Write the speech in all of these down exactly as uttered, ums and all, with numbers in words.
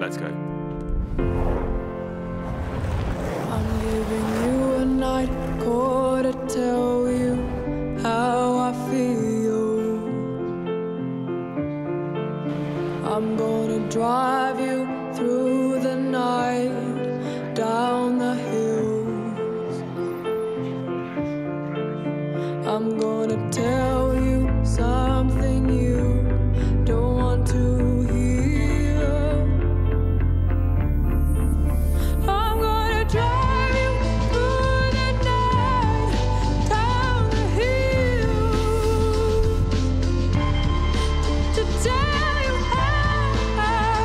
Let's go. I'm giving you a night call to tell you how I feel. I'm gonna drive you through the night, down the hills. I'm gonna tell you something you don't want to hear. I'm gonna drive you through the night, down the hills, to tell you how,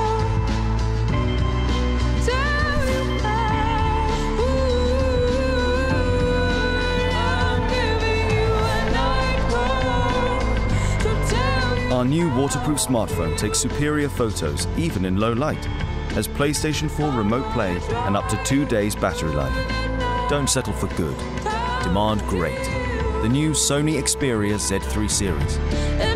tell you how. Ooh, I'm giving you a night call to tell you. Our new waterproof smartphone takes superior photos even in low light, has PlayStation four remote play and up to two days battery life. Don't settle for good. Demand great. The new Sony Xperia Z three series.